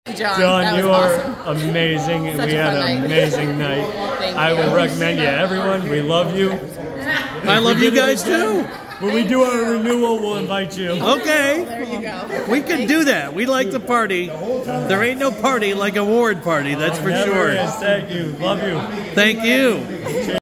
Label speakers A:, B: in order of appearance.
A: John, you are amazing, and we had an amazing night. I would recommend you, everyone. We love you.
B: I love you guys too.
A: When we do our renewal, we'll invite you.
B: Okay.
C: There you go.
B: We can do that. We like to party. There ain't no party like a Ward party, that's for
A: Never
B: sure.
A: is. Thank you. Love you.
B: Thank you.